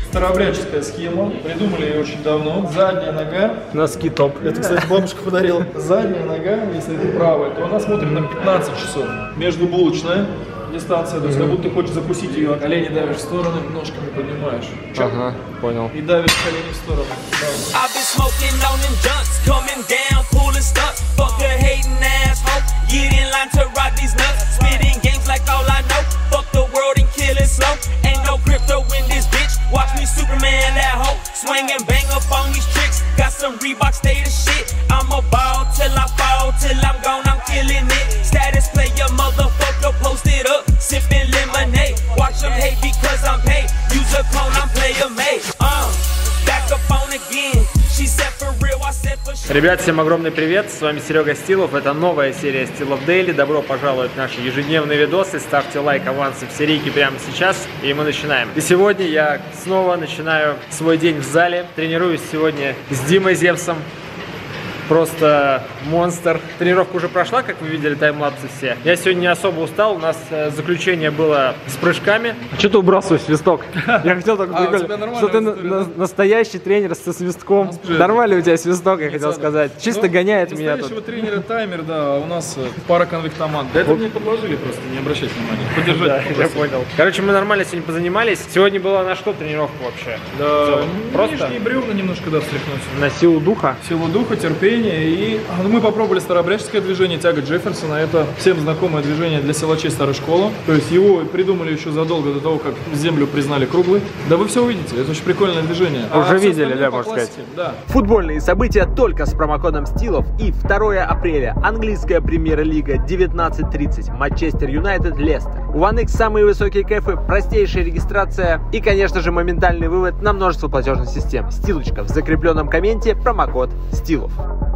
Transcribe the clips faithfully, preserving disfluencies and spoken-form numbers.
Старообрядческая схема. Придумали ее очень давно. Задняя нога. Носки топ. Это, кстати, бабушка подарила. Задняя нога, если это правая, то она смотрит на пятнадцать часов. Междубулочная дистанция, то есть, как будто ты хочешь запустить ее, колени давишь в стороны, ножками поднимаешь. Чоп. Ага, понял. И давишь колени в сторону. Ребят, всем огромный привет, с вами Серега Стилов, это новая серия Стилов Дейли. Добро пожаловать в наши ежедневные видосы, ставьте лайк, авансы в серийке прямо сейчас, и мы начинаем. И сегодня я снова начинаю свой день в зале, тренируюсь сегодня с Димой Зевсом. Просто монстр. Тренировка уже прошла, как вы видели, таймлапсы все. Я сегодня не особо устал, у нас э, заключение было с прыжками. А что ты убрал свой свисток? Я хотел так прикольно, что ты настоящий тренер со свистком. Нормальный у тебя свисток, я хотел сказать. Чисто гоняет меня тут. Настоящего тренера таймер, да, у нас пара конвектомат. Да это мне подложили просто, не обращайте внимания. Поддержать. Я понял. Короче, мы нормально сегодня позанимались. Сегодня была на что тренировка вообще? Да, просто нижние бревна немножко, да, встряхнуть. На силу духа? Силу духа, терпение. И мы попробовали старообрядческое движение, тяга Джефферсона. Это всем знакомое движение для силачей старой школы. То есть его придумали еще задолго до того, как землю признали круглой. Да вы все увидите, это очень прикольное движение. Уже а видели, да, можно сказать. Да. Футбольные события только с промокодом Стилов. И второе апреля английская премьер-лига девятнадцать тридцать. Манчестер Юнайтед, Лестер. У OneX самые высокие кэфы, простейшая регистрация и, конечно же, моментальный вывод на множество платежных систем. Стилочка в закрепленном комменте, промокод Стилов.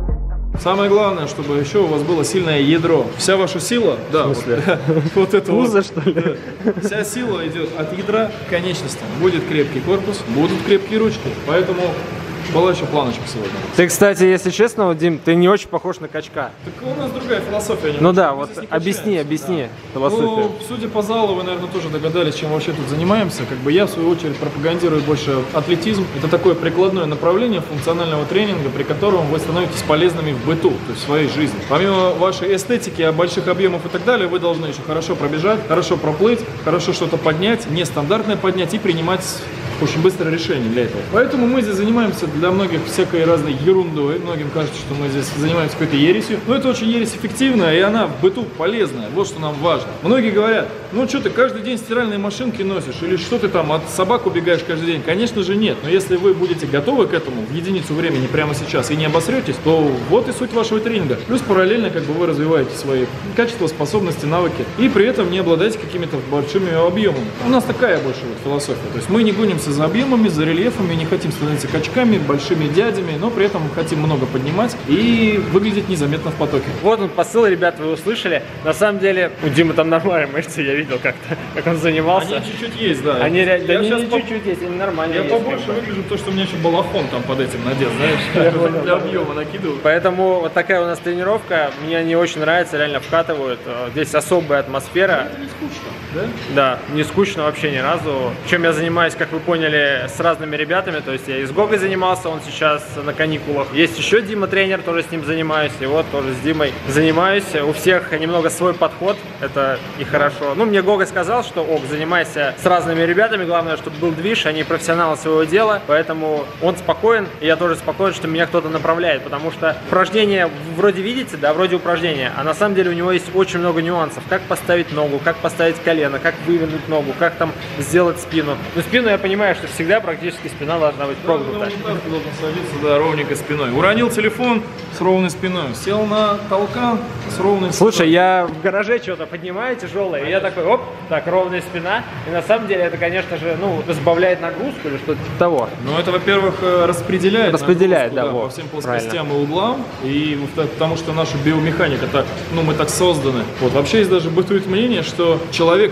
Самое главное, чтобы еще у вас было сильное ядро. Вся ваша сила, да, вот, вот это Пузо, вот, что ли? Да, вся сила идет от ядра к конечностям. Будет крепкий корпус, будут крепкие ручки. Поэтому была еще планочка сегодня. Ты, кстати, если честно, вот, Дим, ты не очень похож на качка. Так у нас другая философия. Ну да, вот объясни, объясни да. философию. Ну, судя по залу, вы, наверное, тоже догадались, чем вообще тут занимаемся. Как бы я, в свою очередь, пропагандирую больше атлетизм. Это такое прикладное направление функционального тренинга, при котором вы становитесь полезными в быту, то есть в своей жизни. Помимо вашей эстетики, больших объемов и так далее, вы должны еще хорошо пробежать, хорошо проплыть, хорошо что-то поднять, нестандартное поднять и принимать очень быстрое решение для этого. Поэтому мы здесь занимаемся для многих всякой разной ерундой. Многим кажется, что мы здесь занимаемся какой-то ересью. Но это очень ересь эффективная, и она в быту полезная. Вот что нам важно. Многие говорят, ну что ты каждый день стиральные машинки носишь, или что ты там от собак убегаешь каждый день? Конечно же нет. Но если вы будете готовы к этому в единицу времени прямо сейчас и не обосретесь, то вот и суть вашего тренинга. Плюс параллельно как бы вы развиваете свои качества, способности, навыки, и при этом не обладаете какими-то большими объемами. У нас такая больше вот философия. То есть мы не гонимся за объемами, за рельефами, не хотим становиться качками, большими дядями, но при этом хотим много поднимать и выглядеть незаметно в потоке. Вот он посыл, ребят, вы услышали. На самом деле, у Димы там нормальные мышцы, я видел как-то, как он занимался. Они чуть-чуть есть, да. Они реально, да, не чуть-чуть по... есть, они нормальные. Я есть, побольше как бы. выгляжу, то, что у меня еще балахон там под этим надет, знаешь, для объема накидываю. Поэтому вот такая у нас тренировка, мне не очень нравится, реально вкатывают. Здесь особая атмосфера. Это не скучно, да? Да, не скучно вообще ни разу. Чем я занимаюсь, как вы поняли, с разными ребятами, то есть я и с Гогой занимался, он сейчас на каникулах. Есть еще Дима тренер, тоже с ним занимаюсь, и вот тоже с Димой занимаюсь. У всех немного свой подход, это и хорошо. Ну, мне Гога сказал, что ок, занимайся с разными ребятами, главное, чтобы был движ, они профессионалы своего дела, поэтому он спокоен, и я тоже спокоен, что меня кто-то направляет, потому что упражнения вроде видите, да, вроде упражнения, а на самом деле у него есть очень много нюансов, как поставить ногу, как поставить колено, как вывернуть ногу, как там сделать спину. Ну, спину я понимаю, что всегда практически спина должна быть прогнута. Да, должен садиться, да, ровненько спиной. Уронил телефон с ровной спиной. Сел на толкан с ровной спиной. Слушай, я в гараже что-то поднимаю тяжелое, и я такой, оп, так, ровная спина. И на самом деле это, конечно же, ну, сбавляет нагрузку или что-то типа того. Ну, это, во-первых, распределяет, распределяет нагрузку, да, да, вот, по всем плоскостям правильно. И углам. И потому что наша биомеханика так, ну, мы так созданы. Вот, вообще, есть даже бытует мнение, что человек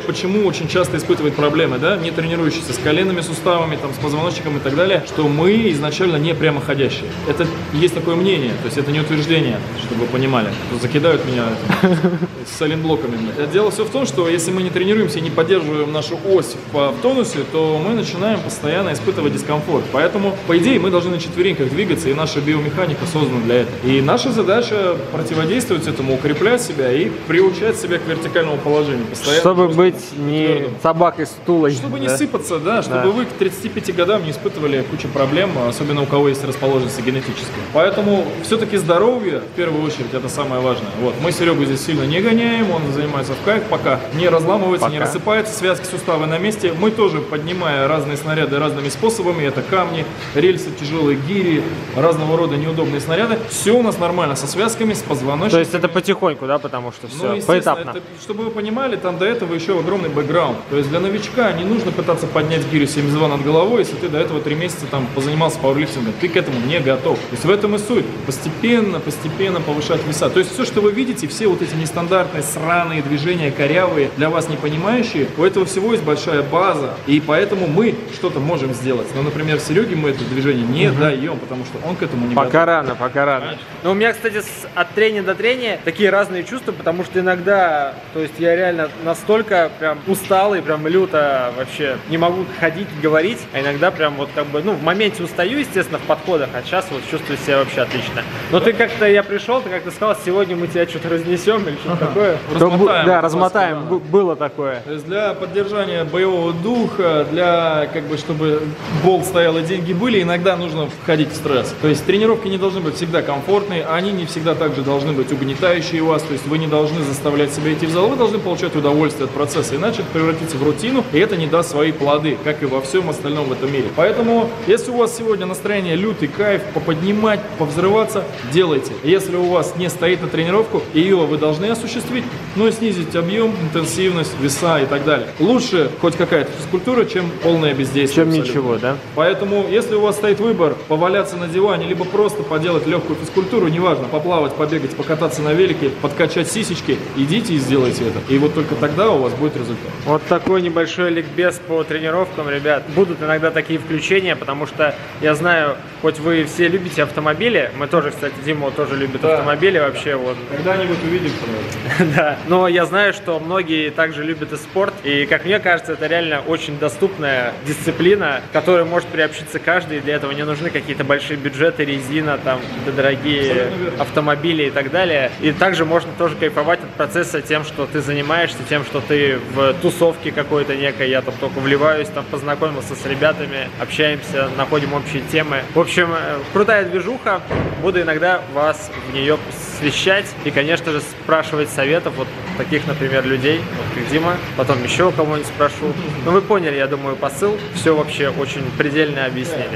человек почему очень часто испытывает проблемы, да, не тренирующийся с коленными суставами, там, с позвоночником и так далее, что мы изначально не прямоходящие. Это есть такое мнение, то есть это не утверждение, чтобы вы понимали. Закидают меня с соленблоками. Дело все в том, что если мы не тренируемся и не поддерживаем нашу ось в тонусе, то мы начинаем постоянно испытывать дискомфорт. Поэтому, по идее, мы должны на четвереньках двигаться, и наша биомеханика создана для этого. И наша задача противодействовать этому, укреплять себя и приучать себя к вертикальному положению. Чтобы быть не твердым. Собакой стулой. Чтобы да? не сыпаться, да, чтобы да. вы к тридцати пяти годам не испытывали кучу проблем, особенно у кого есть расположенность генетическая. Поэтому все-таки здоровье, в первую очередь, это самое важное. Вот. Мы Серегу здесь сильно не гоняем, он занимается в кайф, пока не разламывается, пока. не рассыпается, связки, суставы на месте. Мы тоже, поднимая разные снаряды разными способами, это камни, рельсы, тяжелые гири, разного рода неудобные снаряды, все у нас нормально со связками, с позвоночником. То есть это потихоньку, да, потому что все ну, поэтапно. Это, чтобы вы понимали, там до этого еще огромный бэкграунд. То есть для новичка не нужно пытаться поднять гирю семьдесят два над головой, если ты до этого три месяца там позанимался пауэрлифтингом. Ты к этому не готов. То есть в этом и суть. Постепенно, постепенно повышать веса. То есть все, что вы видите, все вот эти нестандартные, сраные движения, корявые, для вас не понимающие, у этого всего есть большая база. И поэтому мы что-то можем сделать. Но, например, Сереге мы это движение не угу. даем, потому что он к этому не пока готов. рано, пока рано. Но у меня, кстати, с, от трения до трения такие разные чувства, потому что иногда, то есть я реально настолько прям усталый, прям люто вообще не могу ходить, говорить, а иногда прям вот как бы, ну, в моменте устаю, естественно, в подходах, а сейчас вот чувствую себя вообще отлично. Но ты как-то, я пришел, ты как-то сказал, сегодня мы тебя что-то разнесем или что-то такое. Размотаем, да, размотаем, да. Было такое. То есть для поддержания боевого духа, для, как бы, чтобы болт стоял и деньги были, иногда нужно входить в стресс. То есть тренировки не должны быть всегда комфортные, они не всегда также должны быть угнетающие у вас, то есть вы не должны заставлять себя идти в зал, вы должны получать удовольствие от процесса, иначе это превратится в рутину, и это не даст свои плоды, как и во всем остальном в этом мире. Поэтому, если у вас сегодня настроение лютый, кайф, поподнимать, повзрываться, делайте. Если у вас не стоит на тренировку, ее вы должны осуществить, но и снизить объем, интенсивность, веса и так далее. Лучше хоть какая-то физкультура, чем полное бездействие. Чем абсолютно. Ничего, да? Поэтому, если у вас стоит выбор поваляться на диване, либо просто поделать легкую физкультуру, неважно, поплавать, побегать, покататься на велике, подкачать сисечки, идите и сделайте это. И вот только тогда у вас будет результат. Вот такой небольшой ликбез по тренировкам, ребят. Будут иногда такие включения, потому что я знаю, хоть вы все любите автомобили, мы тоже, кстати, Дима тоже любит да. автомобили вообще. Вот. Когда-нибудь увидим. Да, но я знаю, что многие также любят и спорт, и, как мне кажется, это реально очень доступная дисциплина, к которой может приобщиться каждый, и для этого не нужны какие-то большие бюджеты, резина, там, какие-то дорогие автомобили и так далее. И также можно тоже кайфовать от процесса тем, что ты занимаешься, тем, что ты в тусовке какой-то некой, я там только вливаюсь, там познакомился с ребятами, общаемся, находим общие темы. В общем, крутая движуха, буду иногда вас в нее посвящать и, конечно же, спрашивать советов вот таких, например, людей, вот как Дима, потом еще кого-нибудь спрошу. Но вы поняли, я думаю, посыл, все вообще очень предельное объяснение.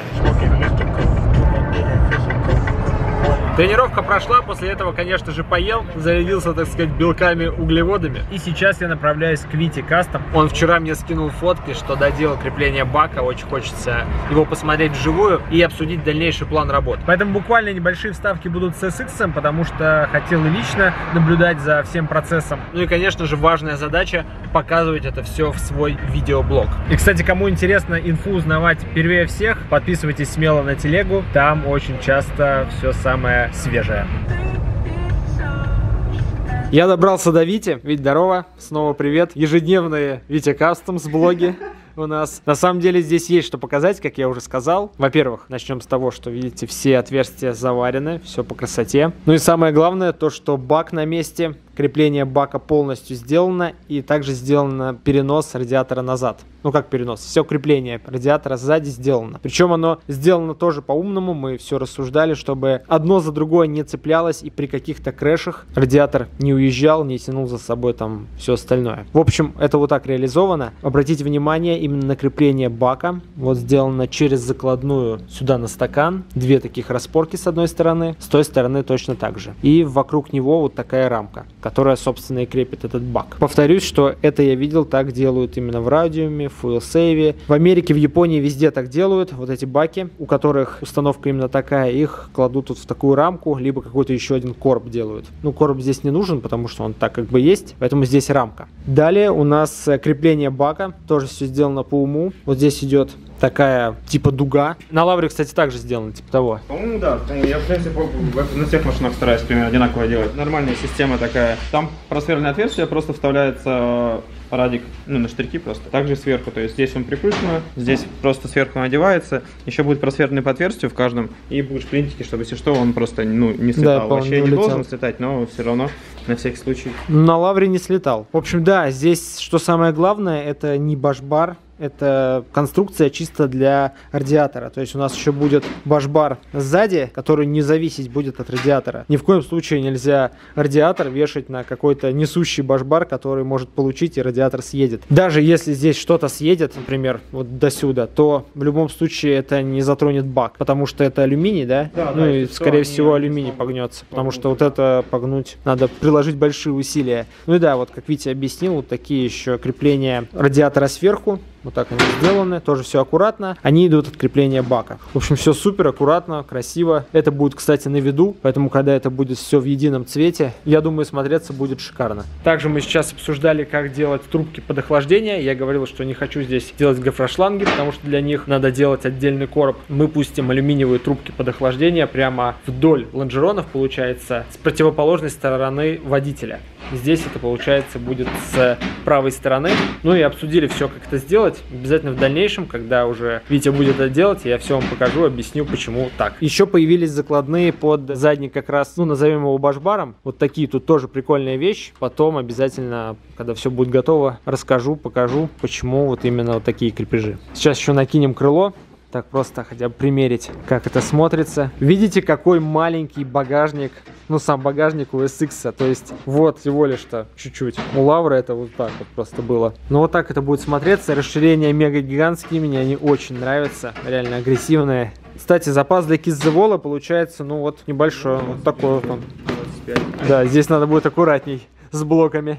Тренировка прошла, после этого, конечно же, поел, зарядился, так сказать, белками, углеводами. И сейчас я направляюсь к Вите Кастом. Он вчера мне скинул фотки, что доделал крепление бака, очень хочется его посмотреть вживую и обсудить дальнейший план работы. Поэтому буквально небольшие вставки будут с эс икс, потому что хотел лично наблюдать за всем процессом. Ну и, конечно же, важная задача показывать это все в свой видеоблог. И, кстати, кому интересно инфу узнавать первее всех, подписывайтесь смело на телегу, там очень часто все самое свежая. Я добрался до Вити. Вить, здорово. Снова привет. Ежедневные Витя Кастомс блоги у нас. На самом деле здесь есть что показать, как я уже сказал. Во-первых, начнем с того, что, видите, все отверстия заварены, все по красоте. Ну и самое главное, то, что бак на месте, крепление бака полностью сделано, и также сделано перенос радиатора назад. Ну как перенос? Все крепление радиатора сзади сделано. Причем оно сделано тоже по-умному, мы все рассуждали, чтобы одно за другое не цеплялось, и при каких-то крэшах радиатор не уезжал, не тянул за собой там все остальное. В общем, это вот так реализовано. Обратите внимание именно на крепление бака. Вот сделано через закладную сюда на стакан. Две таких распорки с одной стороны, с той стороны точно так же. И вокруг него вот такая рамка, которая, собственно, и крепит этот бак. Повторюсь, что это я видел, так делают именно в радиуме, в фуэлсейве. В Америке, в Японии везде так делают. Вот эти баки, у которых установка именно такая, их кладут вот в такую рамку, либо какой-то еще один короб делают. Ну, короб здесь не нужен, потому что он так как бы есть, поэтому здесь рамка. Далее у нас крепление бака, тоже все сделано по уму. Вот здесь идет такая типа дуга. На Лавре, кстати, также сделано, типа того. По-моему, да. Я, в принципе, на всех машинах стараюсь примерно одинаково делать. Нормальная система такая. Там просверленное отверстие, просто вставляется радик, ну, на штырьки просто. Также сверху, то есть здесь он прикручено, здесь просто сверху надевается. Еще будет просверленный по отверстию в каждом, и будут шплинтики, чтобы, если что, он просто, ну, не слетал. Да, вообще не, не должен слетать, но все равно на всякий случай. На Лавре не слетал. В общем, да, здесь, что самое главное, это не башбар. Это конструкция чисто для радиатора. То есть у нас еще будет башбар сзади, который не зависеть будет от радиатора. Ни в коем случае нельзя радиатор вешать на какой-то несущий башбар, который может получить и радиатор съедет. Даже если здесь что-то съедет, например, вот до сюда, то в любом случае это не затронет бак, потому что это алюминий, да? Да, ну да, и скорее всего алюминий погнется, потому что вот это погнуть надо приложить большие усилия. Ну и да, вот как Витя объяснил, вот такие еще крепления радиатора сверху. Вот так они сделаны, тоже все аккуратно. Они идут от крепления бака. В общем, все супер, аккуратно, красиво. Это будет, кстати, на виду, поэтому, когда это будет все в едином цвете, я думаю, смотреться будет шикарно. Также мы сейчас обсуждали, как делать трубки под охлаждение. Я говорил, что не хочу здесь делать гофрошланги, потому что для них надо делать отдельный короб. Мы пустим алюминиевые трубки под охлаждение прямо вдоль лонжеронов, получается, с противоположной стороны водителя. Здесь это, получается, будет с правой стороны. Ну и обсудили все, как это сделать. Обязательно в дальнейшем, когда уже Витя будет это делать, я все вам покажу, объясню, почему так. Еще появились закладные под задник как раз, ну, назовем его башбаром. Вот такие тут тоже прикольная вещь. Потом обязательно, когда все будет готово, расскажу, покажу, почему вот именно вот такие крепежи. Сейчас еще накинем крыло. Так просто хотя бы примерить, как это смотрится. Видите, какой маленький багажник, ну сам багажник у эс икс, то есть вот всего лишь-то чуть-чуть. У Лавры это вот так вот просто было. Но вот так это будет смотреться. Расширения мега гигантские, мне они очень нравятся, реально агрессивные. Кстати, запас для Киззевола получается, ну вот небольшой, вот такой вот он. Да, здесь надо будет аккуратней с блоками.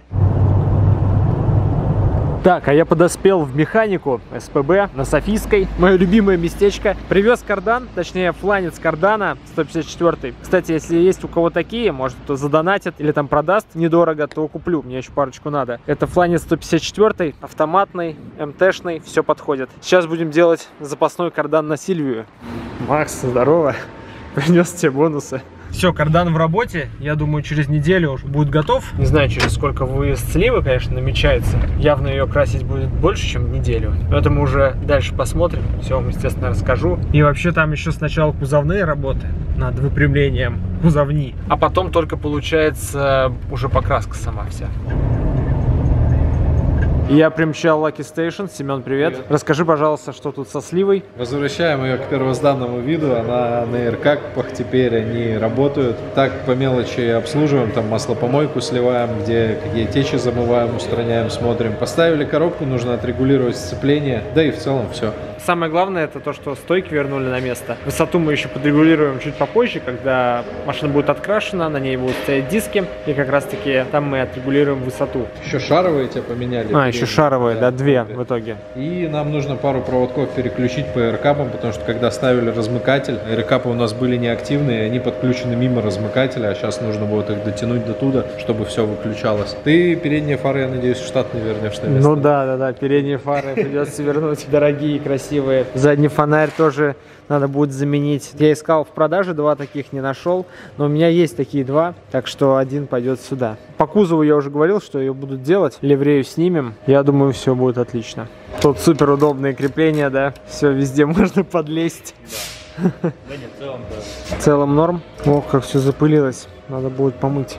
Так, а я подоспел в механику эс пэ бэ на Софийской. Мое любимое местечко. Привез кардан, точнее фланец кардана сто пятьдесят четыре. Кстати, если есть у кого такие, может кто задонатит или там продаст недорого, то куплю. Мне еще парочку надо. Это фланец сто пятьдесят четыре, автоматный, эм тэ-шный, все подходит. Сейчас будем делать запасной кардан на Сильвию. Макс, здорово. Принес тебе бонусы. Все, кардан в работе, я думаю, через неделю уже будет готов. Не знаю, через сколько выезд сливы, конечно, намечается. Явно ее красить будет больше, чем неделю. Но это мы уже дальше посмотрим. Все вам, естественно, расскажу. И вообще там еще сначала кузовные работы над выпрямлением кузовни. А потом только получается уже покраска сама вся. Я примчал Lucky Station. Семен, привет. Привет. Расскажи, пожалуйста, что тут со сливой. Возвращаем ее к первозданному виду. Она на эркапах теперь, они работают. Так по мелочи обслуживаем, там маслопомойку сливаем, где какие течи замываем, устраняем, смотрим. Поставили коробку, нужно отрегулировать сцепление, да и в целом все. Самое главное это то, что стойки вернули на место. Высоту мы еще подрегулируем чуть попозже, когда машина будет открашена, на ней будут стоять диски, и как раз таки там мы отрегулируем высоту. Еще шаровые тебе поменяли. А, еще шаровые, да, да, две в итоге. И нам нужно пару проводков переключить по эркапам, потому что когда ставили размыкатель, эркапы у нас были неактивные, они подключены мимо размыкателя, а сейчас нужно будет их дотянуть до туда, чтобы все выключалось. Ты передние фары, я надеюсь, в штат не вернешь на место. Ну да, да, да, передние фары придется вернуть, дорогие, красивые. Задний фонарь тоже надо будет заменить. Я искал в продаже два таких, не нашел, но у меня есть такие два, так что один пойдет сюда. По кузову я уже говорил, что ее будут делать, ливрею снимем, я думаю, все будет отлично. Тут супер удобные крепления, да, все везде можно подлезть. Да, да нет, в целом, да. В целом норм. Ох, как все запылилось, надо будет помыть.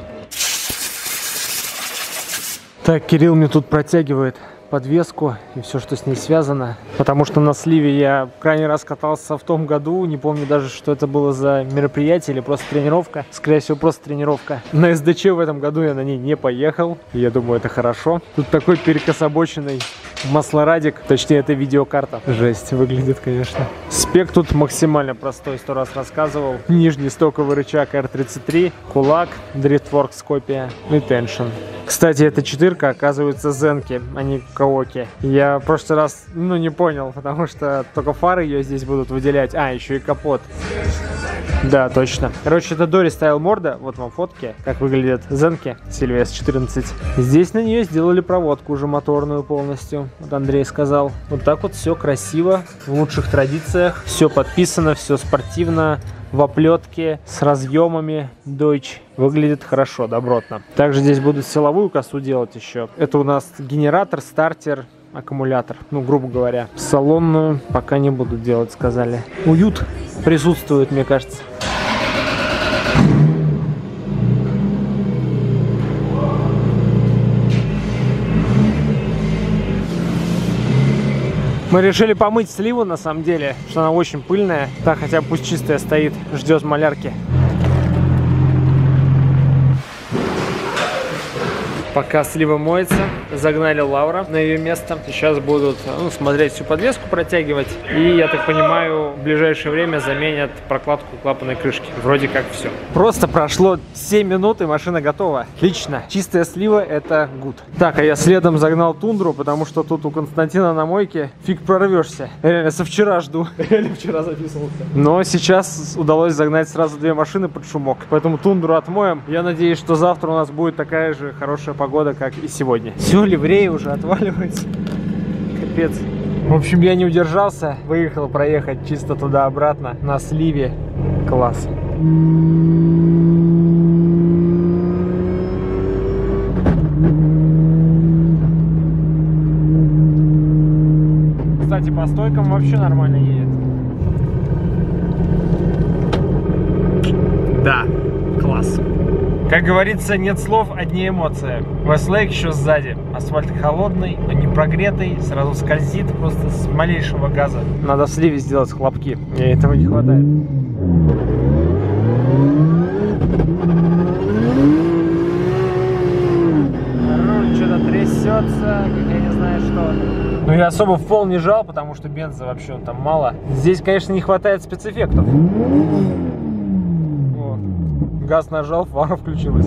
Так, Кирилл мне тут протягивает подвеску и все, что с ней связано. Потому что на сливе я крайний раз катался в том году. Не помню даже, что это было за мероприятие или просто тренировка. Скорее всего, просто тренировка. На эс дэ че в этом году я на ней не поехал. И я думаю, это хорошо. Тут такой перекособоченный маслорадик. Точнее, это видеокарта. Жесть выглядит, конечно. Спек тут максимально простой. Сто раз рассказывал. Нижний стоковый рычаг эр тридцать три. Кулак. Driftworks копия. И Tension. Кстати, эта четырка, оказывается, зенки. Они Каоки. Я в прошлый раз, ну, не понял, потому что только фары ее здесь будут выделять. А, еще и капот. Да, точно. Короче, это Дори Style морда. Вот вам фотки, как выглядят Зенки Silvia эс четырнадцать. Здесь на нее сделали проводку уже моторную полностью. Вот Андрей сказал. Вот так вот все красиво, в лучших традициях. Все подписано, все спортивно, в оплетке, с разъемами Deutsch. Выглядит хорошо, добротно. Также здесь будут силовую косу делать еще. Это у нас генератор, стартер, аккумулятор, ну, грубо говоря. Салонную пока не будут делать, сказали. Уют присутствует, мне кажется. Мы решили помыть сливу, на самом деле, что она очень пыльная. Так, хотя бы пусть чистая стоит, ждет малярки. Пока слива моется, загнали Лаура на ее место. Сейчас будут, ну, смотреть всю подвеску, протягивать. И, я так понимаю, в ближайшее время заменят прокладку клапанной крышки. Вроде как все. Просто прошло семь минут, и машина готова. Отлично. Чистая слива — это гуд. Так, а я следом загнал тундру, потому что тут у Константина на мойке фиг прорвешься. Реально, со вчера жду. Реально вчера записывался. Но сейчас удалось загнать сразу две машины под шумок. Поэтому тундру отмоем. Я надеюсь, что завтра у нас будет такая же хорошая погода, Погода, как и сегодня. Все, ливрея уже отваливается. Капец. В общем, я не удержался. Выехал проехать чисто туда-обратно на сливе. Класс. Кстати, по стойкам вообще нормально едет. Да, класс. Как говорится, нет слов, одни эмоции. Westlake еще сзади. Асфальт холодный, но не прогретый, сразу скользит просто с малейшего газа. Надо в сливе сделать хлопки, мне этого не хватает. Руль что-то трясется, я не знаю что. Но я особо в пол не жал, потому что бенза вообще он там мало. Здесь, конечно, не хватает спецэффектов. Газ нажал, фара включилась.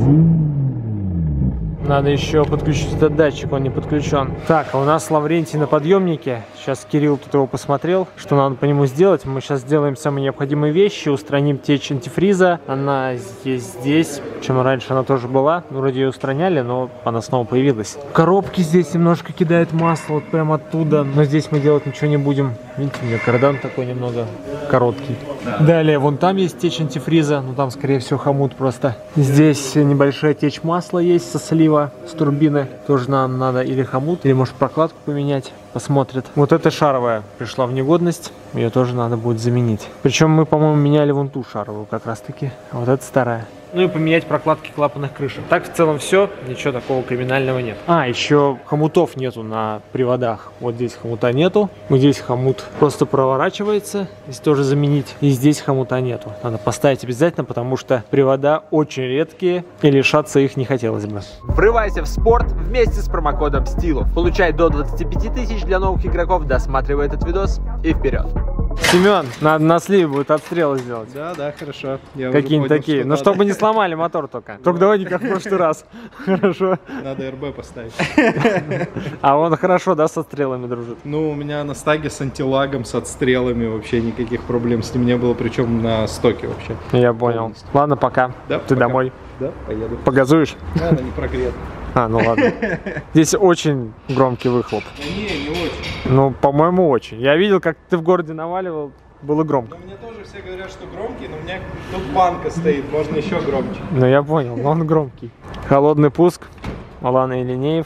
Надо еще подключить этот датчик, он не подключен. Так, а у нас Лаврентий на подъемнике. Сейчас Кирилл тут его посмотрел, что надо по нему сделать. Мы сейчас сделаем самые необходимые вещи, устраним течь антифриза. Она есть здесь, чем раньше она тоже была. Ну, вроде ее устраняли, но она снова появилась. Коробки здесь немножко кидает масло, вот прям оттуда. Но здесь мы делать ничего не будем. Видите, у меня кардан такой немного короткий. Далее, вон там есть течь антифриза, ну там, скорее всего, хомут просто. Здесь небольшая течь масла есть со слива, с турбины. Тоже нам надо или хомут, или, может, прокладку поменять. Посмотрит. Вот эта шаровая пришла в негодность, ее тоже надо будет заменить. Причем мы, по-моему, меняли вон ту шаровую как раз-таки, а вот эта старая. Ну и поменять прокладки клапанных крышек. Так в целом все, ничего такого криминального нет. А, еще хомутов нету на приводах. Вот здесь хомута нету, вот здесь хомут просто проворачивается, здесь тоже заменить. И здесь хомута нету. Надо поставить обязательно, потому что привода очень редкие, и лишаться их не хотелось бы. Врывайся в спорт вместе с промокодом Стилов. Получай до двадцати пяти тысяч для новых игроков. Досматривай этот видос и вперед. Семен, надо на сливе будет отстрелы сделать. Да, да, хорошо. Какие-нибудь такие. Но чтобы не сломали мотор только. Только давай не как в прошлый раз. Хорошо. Надо эр бэ поставить. А он хорошо, да, со стрелами дружит? Ну, у меня на стаге с антилагом, с отстрелами вообще никаких проблем с ним не было, причем на стоке вообще. Я понял. Ладно, пока. Да, Ты пока. домой. Да, поеду. Погазуешь? Да, она не прогрета. А, ну ладно. Здесь очень громкий выхлоп. Да не, не очень. Ну, по-моему, очень. Я видел, как ты в городе наваливал, было громко. Ну, мне тоже все говорят, что громкий, но у меня тут банка стоит, можно еще громче. Ну, я понял, но он громкий. Холодный пуск. Алана Илинеев.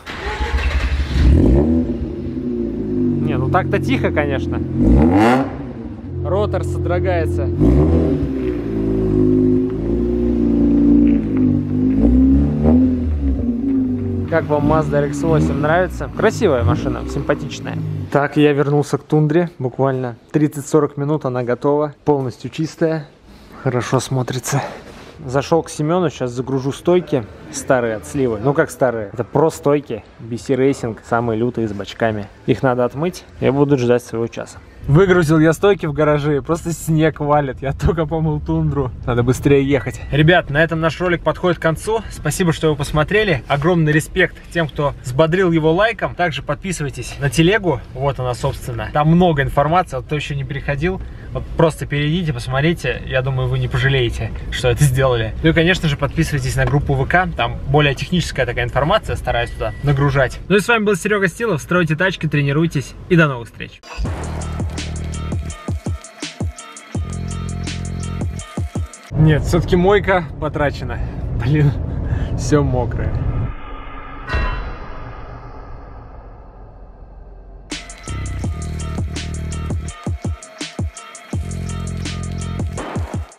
Не, ну так-то тихо, конечно. Ротор содрогается. Как вам Mazda эр икс восемь, нравится? Красивая машина, симпатичная. Так, я вернулся к тундре. Буквально тридцать-сорок минут она готова. Полностью чистая. Хорошо смотрится. Зашел к Семену, сейчас загружу стойки. Старые от сливы. Ну как старые? Это про стойки. би си Racing, самые лютые, с бачками. Их надо отмыть и будут ждать своего часа. Выгрузил я стойки в гараже, просто снег валит. Я только помыл тундру. Надо быстрее ехать. Ребят, на этом наш ролик подходит к концу. Спасибо, что вы посмотрели. Огромный респект тем, кто сбодрил его лайком. Также подписывайтесь на телегу. Вот она, собственно. Там много информации. Вот кто еще не переходил, вот просто перейдите, посмотрите. Я думаю, вы не пожалеете, что это сделали. Ну и, конечно же, подписывайтесь на группу ВК. Там более техническая такая информация. Стараюсь туда нагружать. Ну и с вами был Серега Стилов. Стройте тачки, тренируйтесь. И до новых встреч. Нет, все-таки мойка потрачена. Блин, все мокрое.